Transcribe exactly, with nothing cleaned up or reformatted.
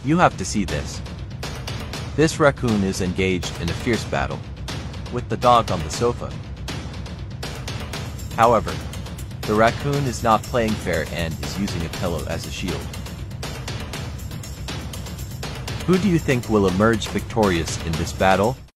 You have to see this. This raccoon is engaged in a fierce battle with the dog on the sofa. However, the raccoon is not playing fair and is using a pillow as a shield. Who do you think will emerge victorious in this battle?